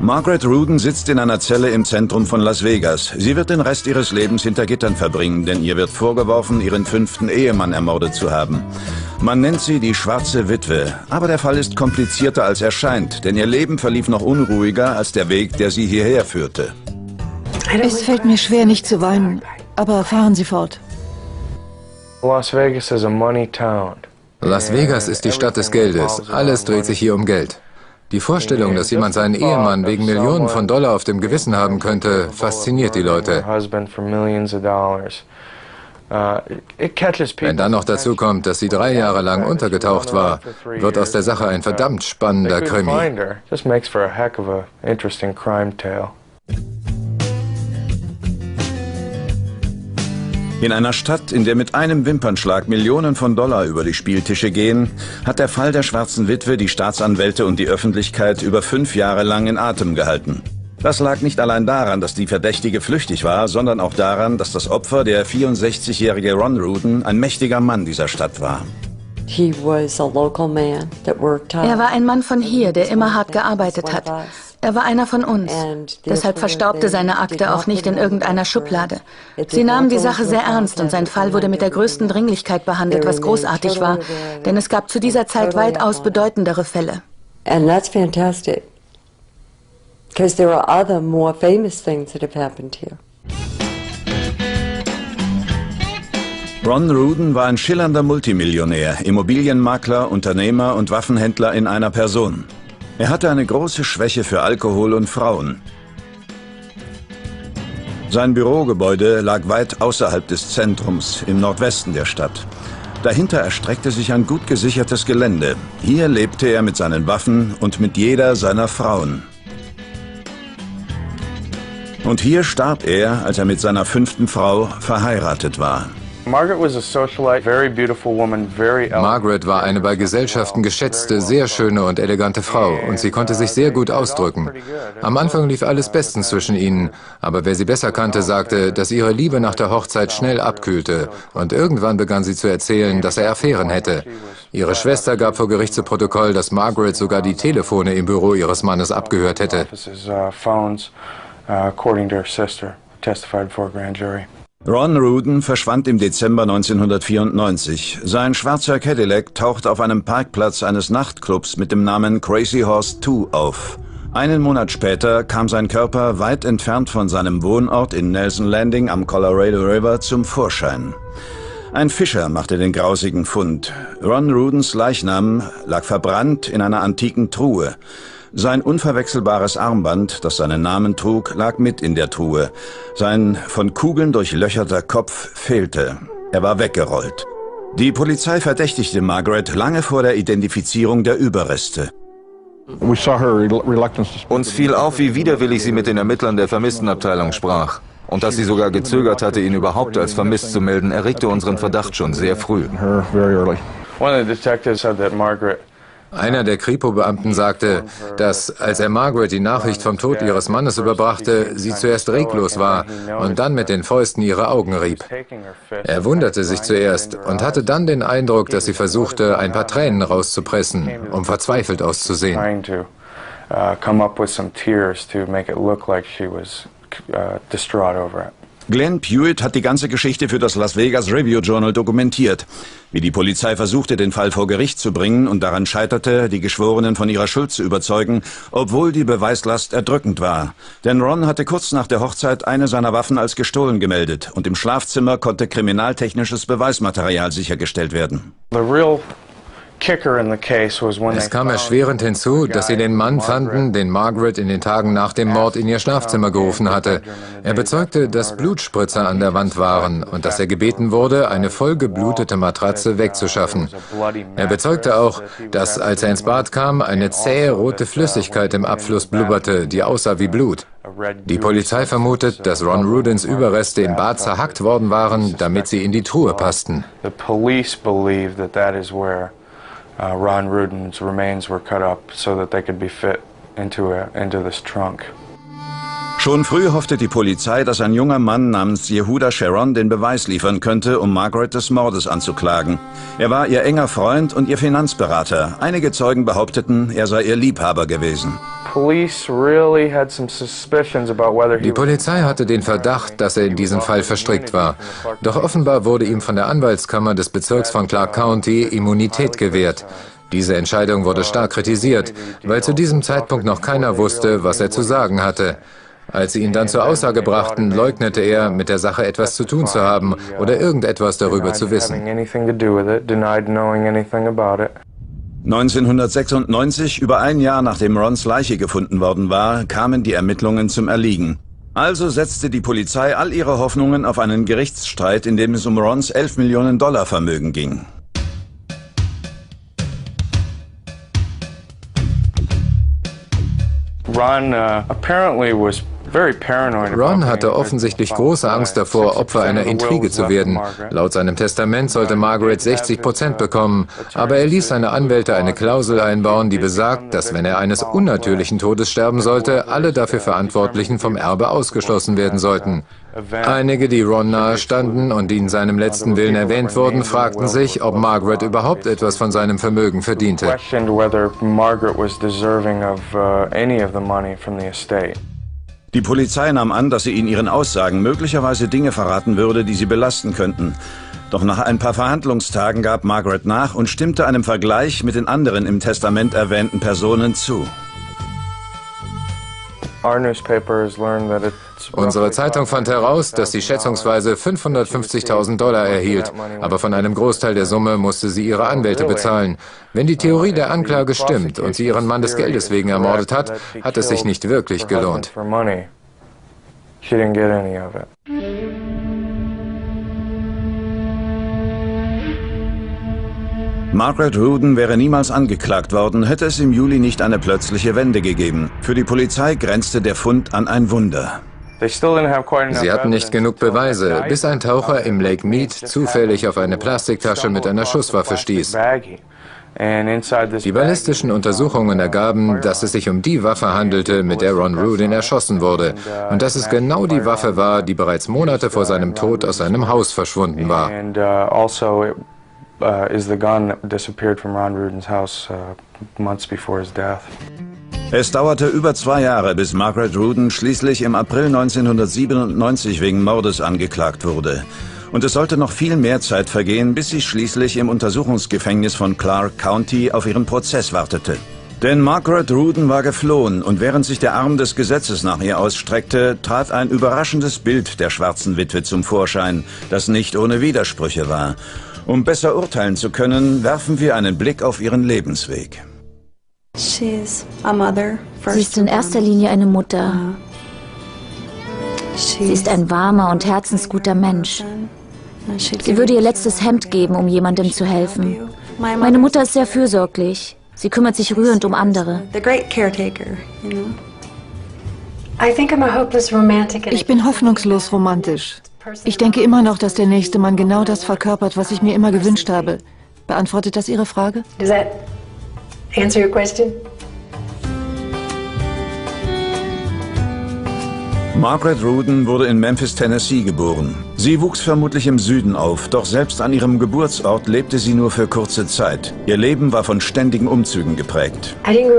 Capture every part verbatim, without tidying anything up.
Margaret Rudin sitzt in einer Zelle im Zentrum von Las Vegas. Sie wird den Rest ihres Lebens hinter Gittern verbringen, denn ihr wird vorgeworfen, ihren fünften Ehemann ermordet zu haben. Man nennt sie die schwarze Witwe, aber der Fall ist komplizierter als er scheint, denn ihr Leben verlief noch unruhiger als der Weg, der sie hierher führte. Es fällt mir schwer, nicht zu weinen, aber fahren Sie fort. Las Vegas is a money town. Las Vegas ist die Stadt des Geldes. Alles dreht sich hier um Geld. Die Vorstellung, dass jemand seinen Ehemann wegen Millionen von Dollar auf dem Gewissen haben könnte, fasziniert die Leute. Wenn dann noch dazu kommt, dass sie drei Jahre lang untergetaucht war, wird aus der Sache ein verdammt spannender Krimi. In einer Stadt, in der mit einem Wimpernschlag Millionen von Dollar über die Spieltische gehen, hat der Fall der schwarzen Witwe die Staatsanwälte und die Öffentlichkeit über fünf Jahre lang in Atem gehalten. Das lag nicht allein daran, dass die Verdächtige flüchtig war, sondern auch daran, dass das Opfer, der vierundsechzigjährige Ron Rudin, ein mächtiger Mann dieser Stadt war. Er war ein Mann von hier, der immer hart gearbeitet hat. Er war einer von uns. Deshalb verstaubte seine Akte auch nicht in irgendeiner Schublade. Sie nahmen die Sache sehr ernst und sein Fall wurde mit der größten Dringlichkeit behandelt, was großartig war, denn es gab zu dieser Zeit weitaus bedeutendere Fälle. And that's fantastic, because there are other more famous things that have happened here. Ron Rudin war ein schillernder Multimillionär, Immobilienmakler, Unternehmer und Waffenhändler in einer Person. Er hatte eine große Schwäche für Alkohol und Frauen. Sein Bürogebäude lag weit außerhalb des Zentrums, im Nordwesten der Stadt. Dahinter erstreckte sich ein gut gesichertes Gelände. Hier lebte er mit seinen Waffen und mit jeder seiner Frauen. Und hier starb er, als er mit seiner fünften Frau verheiratet war. Margaret war eine bei Gesellschaften geschätzte, sehr schöne und elegante Frau und sie konnte sich sehr gut ausdrücken. Am Anfang lief alles bestens zwischen ihnen, aber wer sie besser kannte, sagte, dass ihre Liebe nach der Hochzeit schnell abkühlte und irgendwann begann sie zu erzählen, dass er Affären hätte. Ihre Schwester gab vor Gericht zu Protokoll, dass Margaret sogar die Telefone im Büro ihres Mannes abgehört hätte. Ron Rudin verschwand im Dezember neunzehnhundertvierundneunzig. Sein schwarzer Cadillac taucht auf einem Parkplatz eines Nachtclubs mit dem Namen Crazy Horse zwei auf. Einen Monat später kam sein Körper weit entfernt von seinem Wohnort in Nelson Landing am Colorado River zum Vorschein. Ein Fischer machte den grausigen Fund. Ron Rudins Leichnam lag verbrannt in einer antiken Truhe. Sein unverwechselbares Armband, das seinen Namen trug, lag mit in der Truhe. Sein von Kugeln durchlöcherter Kopf fehlte. Er war weggerollt. Die Polizei verdächtigte Margaret lange vor der Identifizierung der Überreste. Uns fiel auf, wie widerwillig sie mit den Ermittlern der Vermisstenabteilung sprach. Und dass sie sogar gezögert hatte, ihn überhaupt als vermisst zu melden, erregte unseren Verdacht schon sehr früh. Einer der Kripo-Beamten sagte, dass, als er Margaret die Nachricht vom Tod ihres Mannes überbrachte, sie zuerst reglos war und dann mit den Fäusten ihre Augen rieb. Er wunderte sich zuerst und hatte dann den Eindruck, dass sie versuchte, ein paar Tränen rauszupressen, um verzweifelt auszusehen. Glenn Pruitt hat die ganze Geschichte für das Las Vegas Review-Journal dokumentiert, wie die Polizei versuchte, den Fall vor Gericht zu bringen und daran scheiterte, die Geschworenen von ihrer Schuld zu überzeugen, obwohl die Beweislast erdrückend war. Denn Ron hatte kurz nach der Hochzeit eine seiner Waffen als gestohlen gemeldet und im Schlafzimmer konnte kriminaltechnisches Beweismaterial sichergestellt werden. Es kam erschwerend hinzu, dass sie den Mann fanden, den Margaret in den Tagen nach dem Mord in ihr Schlafzimmer gerufen hatte. Er bezeugte, dass Blutspritzer an der Wand waren und dass er gebeten wurde, eine vollgeblutete Matratze wegzuschaffen. Er bezeugte auch, dass, als er ins Bad kam, eine zähe rote Flüssigkeit im Abfluss blubberte, die aussah wie Blut. Die Polizei vermutet, dass Ron Rudins Überreste im Bad zerhackt worden waren, damit sie in die Truhe passten. Uh, Ron Rudin's remains were cut up so that they could be fit into, a, into this trunk. Schon früh hoffte die Polizei, dass ein junger Mann namens Yehuda Sharon den Beweis liefern könnte, um Margaret des Mordes anzuklagen. Er war ihr enger Freund und ihr Finanzberater. Einige Zeugen behaupteten, er sei ihr Liebhaber gewesen. Die Polizei hatte den Verdacht, dass er in diesen Fall verstrickt war. Doch offenbar wurde ihm von der Anwaltskammer des Bezirks von Clark County Immunität gewährt. Diese Entscheidung wurde stark kritisiert, weil zu diesem Zeitpunkt noch keiner wusste, was er zu sagen hatte. Als sie ihn dann zur Aussage brachten, leugnete er, mit der Sache etwas zu tun zu haben oder irgendetwas darüber zu wissen. neunzehnhundertsechsundneunzig, über ein Jahr nachdem Rons Leiche gefunden worden war, kamen die Ermittlungen zum Erliegen. Also setzte die Polizei all ihre Hoffnungen auf einen Gerichtsstreit, in dem es um Rons elf Millionen Dollar Vermögen ging. Ron uh, apparently was Ron hatte offensichtlich große Angst davor, Opfer einer Intrige zu werden. Laut seinem Testament sollte Margaret sechzig Prozent bekommen, aber er ließ seine Anwälte eine Klausel einbauen, die besagt, dass wenn er eines unnatürlichen Todes sterben sollte, alle dafür Verantwortlichen vom Erbe ausgeschlossen werden sollten. Einige, die Ron nahestanden und die in seinem letzten Willen erwähnt wurden, fragten sich, ob Margaret überhaupt etwas von seinem Vermögen verdiente. Die Polizei nahm an, dass sie in ihren Aussagen möglicherweise Dinge verraten würde, die sie belasten könnten. Doch nach ein paar Verhandlungstagen gab Margaret nach und stimmte einem Vergleich mit den anderen im Testament erwähnten Personen zu. Unsere Zeitung fand heraus, dass sie schätzungsweise fünfhundertfünfzigtausend Dollar erhielt, aber von einem Großteil der Summe musste sie ihre Anwälte bezahlen. Wenn die Theorie der Anklage stimmt und sie ihren Mann des Geldes wegen ermordet hat, hat es sich nicht wirklich gelohnt. Margaret Rudin wäre niemals angeklagt worden, hätte es im Juli nicht eine plötzliche Wende gegeben. Für die Polizei grenzte der Fund an ein Wunder. Sie hatten nicht genug Beweise, bis ein Taucher im Lake Mead zufällig auf eine Plastiktasche mit einer Schusswaffe stieß. Die ballistischen Untersuchungen ergaben, dass es sich um die Waffe handelte, mit der Ron Rudin erschossen wurde, und dass es genau die Waffe war, die bereits Monate vor seinem Tod aus seinem Haus verschwunden war. Uh, is the gun that disappeared from Ron Rudin's house uh, months before his death. Es dauerte über zwei Jahre, bis Margaret Rudin schließlich im April neunzehnhundertsiebenundneunzig wegen Mordes angeklagt wurde. Und es sollte noch viel mehr Zeit vergehen, bis sie schließlich im Untersuchungsgefängnis von Clark County auf ihren Prozess wartete. Denn Margaret Rudin war geflohen und während sich der Arm des Gesetzes nach ihr ausstreckte, trat ein überraschendes Bild der schwarzen Witwe zum Vorschein, das nicht ohne Widersprüche war. Um besser urteilen zu können, werfen wir einen Blick auf ihren Lebensweg. Sie ist in erster Linie eine Mutter. Sie ist ein warmer und herzensguter Mensch. Sie würde ihr letztes Hemd geben, um jemandem zu helfen. Meine Mutter ist sehr fürsorglich. Sie kümmert sich rührend um andere. Ich bin hoffnungslos romantisch. Ich denke immer noch, dass der nächste Mann genau das verkörpert, was ich mir immer gewünscht habe. Beantwortet das Ihre Frage? Does that answer your question? Margaret Rudin wurde in Memphis, Tennessee geboren. Sie wuchs vermutlich im Süden auf, doch selbst an ihrem Geburtsort lebte sie nur für kurze Zeit. Ihr Leben war von ständigen Umzügen geprägt.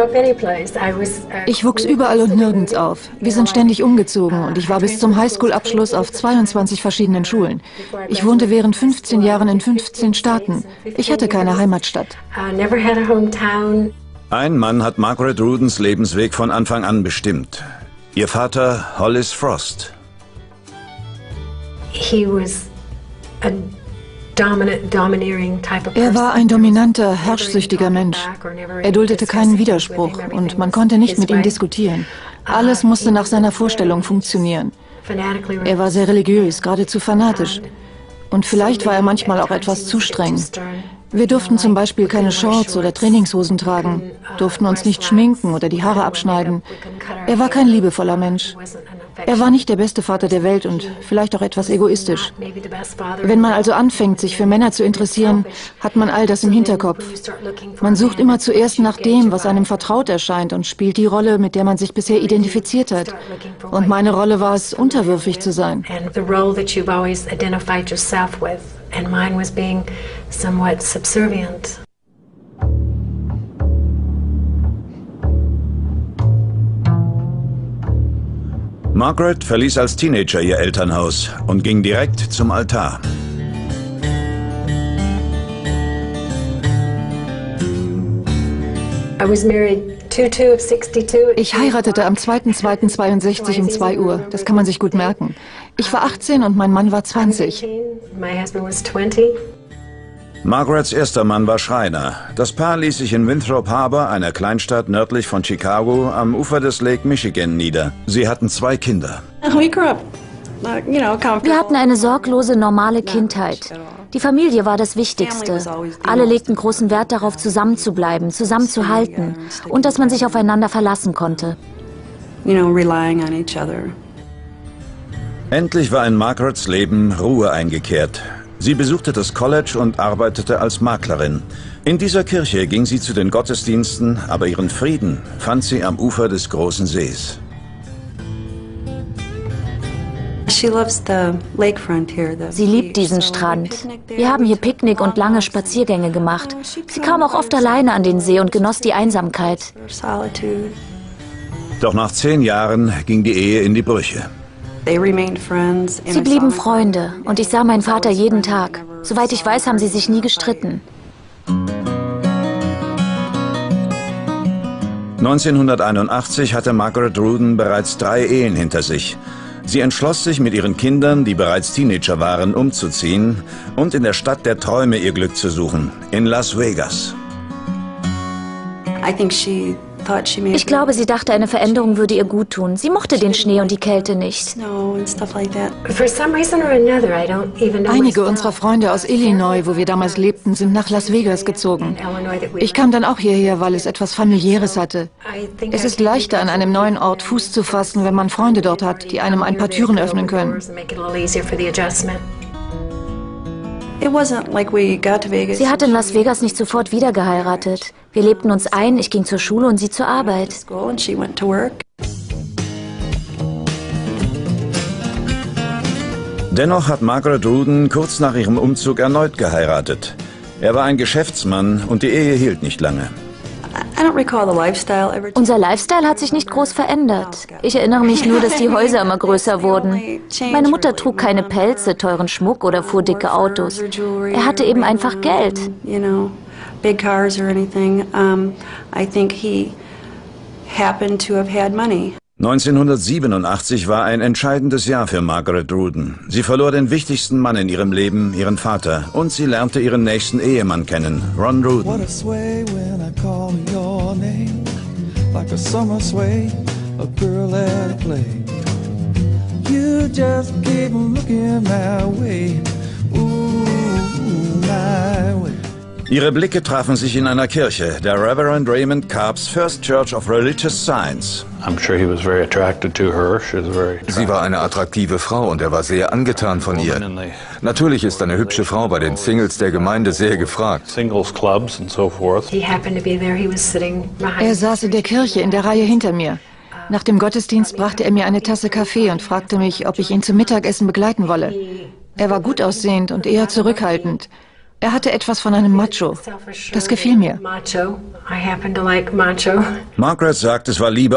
Ich wuchs überall und nirgends auf. Wir sind ständig umgezogen und ich war bis zum Highschool-Abschluss auf zweiundzwanzig verschiedenen Schulen. Ich wohnte während fünfzehn Jahren in fünfzehn Staaten. Ich hatte keine Heimatstadt. Ein Mann hat Margaret Rudins Lebensweg von Anfang an bestimmt. Ihr Vater, Hollis Frost. Er war ein dominanter, herrschsüchtiger Mensch. Er duldete keinen Widerspruch und man konnte nicht mit ihm diskutieren. Alles musste nach seiner Vorstellung funktionieren. Er war sehr religiös, geradezu fanatisch. Und vielleicht war er manchmal auch etwas zu streng. Wir durften zum Beispiel keine Shorts oder Trainingshosen tragen, durften uns nicht schminken oder die Haare abschneiden. Er war kein liebevoller Mensch. Er war nicht der beste Vater der Welt und vielleicht auch etwas egoistisch. Wenn man also anfängt, sich für Männer zu interessieren, hat man all das im Hinterkopf. Man sucht immer zuerst nach dem, was einem vertraut erscheint und spielt die Rolle, mit der man sich bisher identifiziert hat. Und meine Rolle war es, unterwürfig zu sein. And mine was being somewhat subservient. Margaret verließ als Teenager ihr Elternhaus und ging direkt zum Altar. I was married Ich heiratete am zweiten zweiten zweiundsechzig um zwei Uhr. Das kann man sich gut merken. Ich war achtzehn und mein Mann war zwanzig. Margarets erster Mann war Schreiner. Das Paar ließ sich in Winthrop Harbor, einer Kleinstadt nördlich von Chicago, am Ufer des Lake Michigan nieder. Sie hatten zwei Kinder. Wir hatten eine sorglose, normale Kindheit. Die Familie war das Wichtigste. Alle legten großen Wert darauf, zusammenzubleiben, zusammenzuhalten und dass man sich aufeinander verlassen konnte. Endlich war in Margarets Leben Ruhe eingekehrt. Sie besuchte das College und arbeitete als Maklerin. In dieser Kirche ging sie zu den Gottesdiensten, aber ihren Frieden fand sie am Ufer des großen Sees. Sie liebt diesen Strand. Wir haben hier Picknick und lange Spaziergänge gemacht. Sie kam auch oft alleine an den See und genoss die Einsamkeit. Doch nach zehn Jahren ging die Ehe in die Brüche. Sie blieben Freunde und ich sah meinen Vater jeden Tag. Soweit ich weiß, haben sie sich nie gestritten. neunzehnhunderteinundachtzig hatte Margaret Rudin bereits drei Ehen hinter sich. Sie entschloss sich, mit ihren Kindern, die bereits Teenager waren, umzuziehen und in der Stadt der Träume ihr Glück zu suchen, in Las Vegas. Ich glaube, sie dachte, eine Veränderung würde ihr gut tun. Sie mochte den Schnee und die Kälte nicht. Einige unserer Freunde aus Illinois, wo wir damals lebten, sind nach Las Vegas gezogen. Ich kam dann auch hierher, weil es etwas Familiäres hatte. Es ist leichter, an einem neuen Ort Fuß zu fassen, wenn man Freunde dort hat, die einem ein paar Türen öffnen können. Sie hat in Las Vegas nicht sofort wieder geheiratet. Wir lebten uns ein, ich ging zur Schule und sie zur Arbeit. Dennoch hat Margaret Rudin kurz nach ihrem Umzug erneut geheiratet. Er war ein Geschäftsmann und die Ehe hielt nicht lange. Unser Lifestyle hat sich nicht groß verändert. Ich erinnere mich nur, dass die Häuser immer größer wurden. Meine Mutter trug keine Pelze, teuren Schmuck oder fuhr dicke Autos. Er hatte eben einfach Geld. neunzehnhundertsiebenundachtzig war ein entscheidendes Jahr für Margaret Rudin. Sie verlor den wichtigsten Mann in ihrem Leben, ihren Vater, und sie lernte ihren nächsten Ehemann kennen, Ron Rudin. Ihre Blicke trafen sich in einer Kirche, der Reverend Raymond Karp's First Church of Religious Science. Sie war eine attraktive Frau und er war sehr angetan von ihr. Natürlich ist eine hübsche Frau bei den Singles der Gemeinde sehr gefragt. Er saß in der Kirche in der Reihe hinter mir. Nach dem Gottesdienst brachte er mir eine Tasse Kaffee und fragte mich, ob ich ihn zum Mittagessen begleiten wolle. Er war gut aussehend und eher zurückhaltend. Er hatte etwas von einem Macho. Das gefiel mir. Margaret sagt, es war Liebe